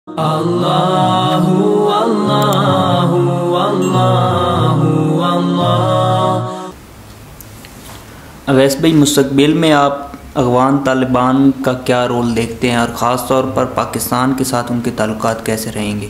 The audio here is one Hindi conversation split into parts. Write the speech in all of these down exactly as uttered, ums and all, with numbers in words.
अल्लाहु अल्लाहु अल्लाहु अल्लाह। अवैस भाई, मुस्तकबिल में आप अफ़गान तालिबान का क्या रोल देखते हैं और ख़ास तौर पर पाकिस्तान के साथ उनके ताल्लुकात कैसे रहेंगे?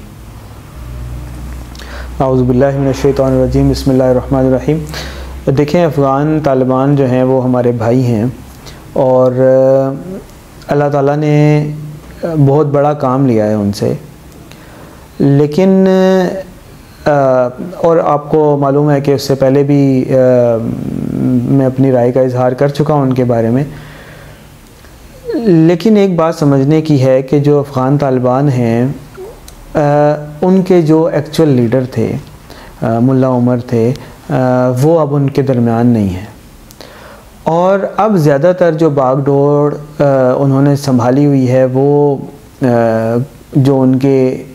आऊज़ु बिल्लाहि मिनश शैतानिर रजीम, बिस्मिल्लाहिर रहमानिर रहीम। देखें, अफ़गान तालिबान जो हैं वो हमारे भाई हैं और अल्लाह ताला ने बहुत बड़ा काम लिया है उनसे। लेकिन आ, और आपको मालूम है कि उससे पहले भी आ, मैं अपनी राय का इजहार कर चुका हूँ उनके बारे में। लेकिन एक बात समझने की है कि जो अफ़गान तालिबान हैं, आ, उनके जो एक्चुअल लीडर थे, आ, मुल्ला उमर थे, आ, वो अब उनके दरमियान नहीं है। और अब ज़्यादातर जो बागडोर उन्होंने संभाली हुई है वो आ, जो उनके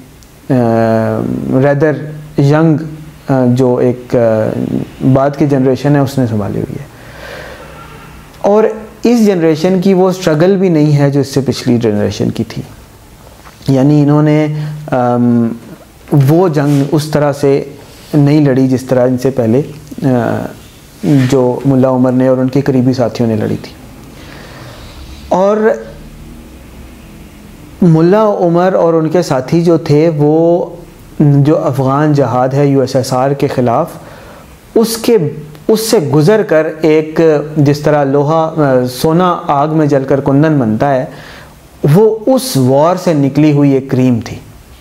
रेदर यंग जो एक आ, बाद की जनरेशन है उसने संभाली हुई है। और इस जनरेशन की वो स्ट्रगल भी नहीं है जो इससे पिछली जनरेशन की थी। यानी इन्होंने आ, वो जंग उस तरह से नहीं लड़ी जिस तरह इनसे पहले आ, जो मुल्ला उमर ने और उनके करीबी साथियों ने लड़ी थी। और मुल्ला उमर और उनके साथी जो थे वो जो अफ़गान जहाद है यूएसएसआर के ख़िलाफ़, उसके उससे गुज़र कर एक जिस तरह लोहा सोना आग में जलकर कुंदन बनता है, वो उस वॉर से निकली हुई एक क्रीम थी।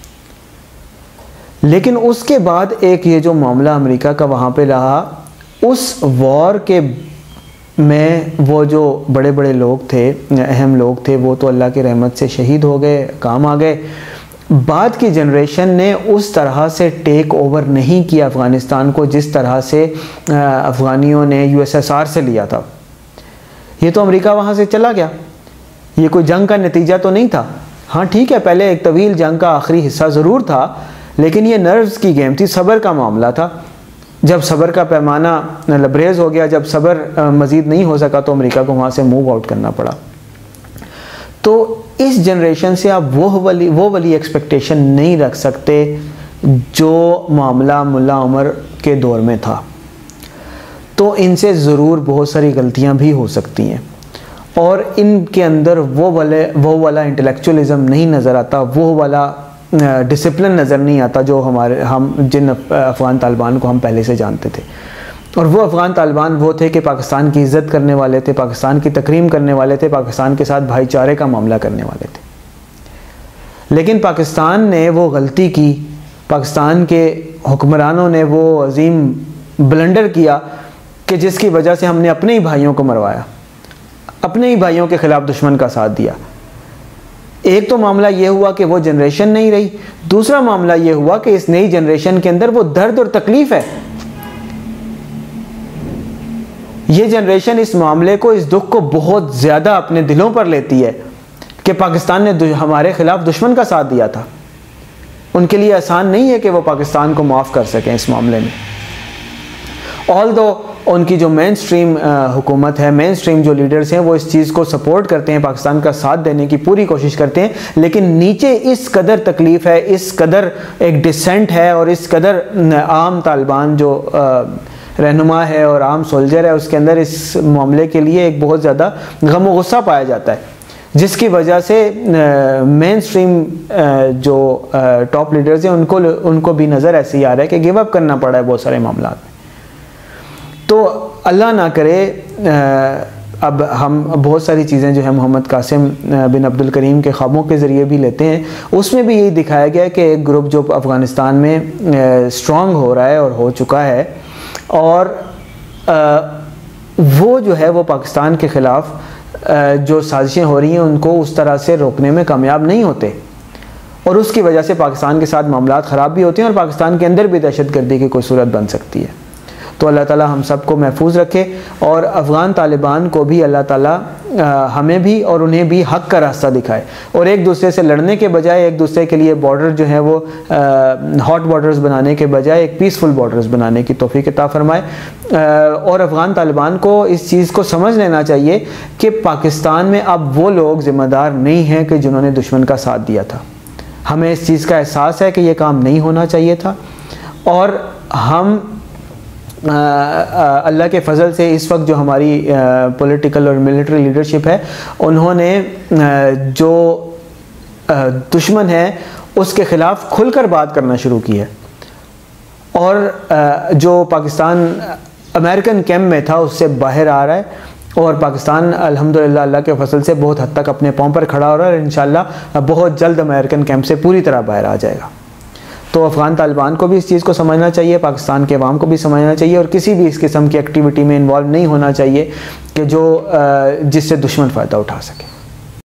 लेकिन उसके बाद एक ये जो मामला अमेरिका का वहाँ पे रहा, उस वॉर के में वो जो बड़े बड़े लोग थे, अहम लोग थे, वो तो अल्लाह की रहमत से शहीद हो गए, काम आ गए। बाद की जनरेशन ने उस तरह से टेक ओवर नहीं किया अफ़गानिस्तान को जिस तरह से अफ़गानियों ने यूएसएसआर से लिया था। ये तो अमेरिका वहाँ से चला गया, ये कोई जंग का नतीजा तो नहीं था। हाँ ठीक है, पहले एक तवील जंग का आखिरी हिस्सा ज़रूर था, लेकिन ये नर्व्स की गेम थी, सब्र का मामला था। जब सब्र का पैमाना लबरेज हो गया, जब सब्र मज़ीद नहीं हो सका, तो अमेरिका को वहाँ से मूव आउट करना पड़ा। तो इस जनरेशन से आप वो वाली वो वाली एक्सपेक्टेशन नहीं रख सकते जो मामला मुल्ला उमर के दौर में था। तो इनसे ज़रूर बहुत सारी गलतियाँ भी हो सकती हैं और इनके अंदर वो वाले वो वाला इंटेलेक्चुअलिज़म नहीं नज़र आता, वो वाला डिसिप्लिन नज़र नहीं आता जो हमारे हम जिन अफ़गान तालिबान को हम पहले से जानते थे। और वो अफ़गान तालिबान वो थे कि पाकिस्तान की इज़्ज़त करने वाले थे, पाकिस्तान की तकरीम करने वाले थे, पाकिस्तान के साथ भाईचारे का मामला करने वाले थे। लेकिन पाकिस्तान ने वो गलती की, पाकिस्तान के हुक्मरानों ने वो अजीम ब्लंडर किया कि जिसकी वजह से हमने अपने ही भाइयों को मरवाया, अपने ही भाइयों के ख़िलाफ़ दुश्मन का साथ दिया। एक तो मामला ये हुआ कि वो जनरेशन नहीं रही, दूसरा मामला ये हुआ कि इस नई जनरेशन के अंदर वो दर्द और तकलीफ है। ये जनरेशन इस मामले को, इस दुख को बहुत ज़्यादा अपने दिलों पर लेती है कि पाकिस्तान ने हमारे ख़िलाफ़ दुश्मन का साथ दिया था। उनके लिए आसान नहीं है कि वो पाकिस्तान को माफ़ कर सकें इस मामले में। ऑल दो उनकी जो मेन स्ट्रीम हुकूमत है, मेन स्ट्रीम जो लीडर्स हैं, वो इस चीज़ को सपोर्ट करते हैं, पाकिस्तान का साथ देने की पूरी कोशिश करते हैं। लेकिन नीचे इस कदर तकलीफ़ है, इस कदर एक डिसेंट है और इस कदर आम तालिबान जो रहनुमा है और आम सोल्जर है, उसके अंदर इस मामले के लिए एक बहुत ज़्यादा गम और गुस्सा पाया जाता है, जिसकी वजह से मेन स्ट्रीम जो टॉप लीडर्स हैं उनको उनको भी नज़र ऐसे ही आ रहा है कि गिव अप करना पड़ा है बहुत सारे मामला में। तो अल्लाह ना करे, अब हम बहुत सारी चीज़ें जो है मोहम्मद कासिम बिन अब्दुल करीम के ख्वाबों के ज़रिए भी लेते हैं, उसमें भी यही दिखाया गया कि एक ग्रुप जो अफ़गानिस्तान में स्ट्रॉन्ग हो रहा है और हो चुका है, और वो जो है वो पाकिस्तान के ख़िलाफ़ जो साजिशें हो रही हैं उनको उस तरह से रोकने में कामयाब नहीं होते, और उसकी वजह से पाकिस्तान के साथ मामलात ख़राब भी होते हैं और पाकिस्तान के अंदर भी दहशतगर्दी की कोई सूरत बन सकती है। तो अल्लाह ताला हम सबको महफूज रखे और अफ़गान तालिबान को भी अल्लाह ताला आ, हमें भी और उन्हें भी हक़ का रास्ता दिखाए, और एक दूसरे से लड़ने के बजाय एक दूसरे के लिए बॉर्डर जो है वो हॉट बॉर्डर्स बनाने के बजाय एक पीसफुल बॉर्डर्स बनाने की तौफीक अता फरमाए। और अफ़गान तालिबान को इस चीज़ को समझ लेना चाहिए कि पाकिस्तान में अब वो लोग ज़िम्मेदार नहीं हैं कि जिन्होंने दुश्मन का साथ दिया था। हमें इस चीज़ का एहसास है कि ये काम नहीं होना चाहिए था, और हम अल्लाह के फ़ज़ल से इस वक्त जो हमारी पॉलिटिकल और मिलिट्री लीडरशिप है, उन्होंने जो दुश्मन है उसके ख़िलाफ़ खुलकर बात करना शुरू की है, और जो पाकिस्तान अमेरिकन कैम्प में था उससे बाहर आ रहा है, और पाकिस्तान अल्हम्दुलिल्लाह अल्लाह के फ़ज़ल से बहुत हद तक अपने पाँव पर खड़ा हो रहा है, और इंशाअल्लाह बहुत जल्द अमेरिकन कैम्प से पूरी तरह बाहर आ जाएगा। तो अफ़गान तालिबान को भी इस चीज़ को समझना चाहिए, पाकिस्तान के अवाम को भी समझना चाहिए, और किसी भी इस किस्म की एक्टिविटी में इन्वॉल्व नहीं होना चाहिए कि जो जिससे दुश्मन फ़ायदा उठा सके।